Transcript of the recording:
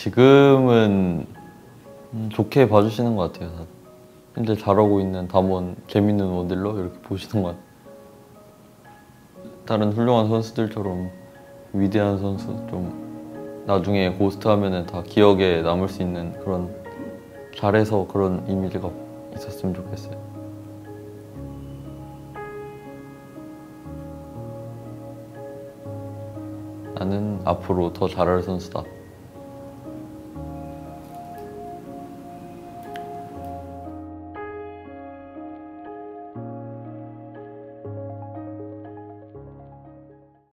지금은 좋게 봐주시는 것 같아요. 현재 잘하고 있는 담원, 재밌는 모델로 이렇게 보시는 것 같아요. 다른 훌륭한 선수들처럼 위대한 선수, 좀 나중에 고스트 하면은 다 기억에 남을 수 있는 그런, 잘해서 그런 이미지가 있었으면 좋겠어요. 나는 앞으로 더 잘할 선수다.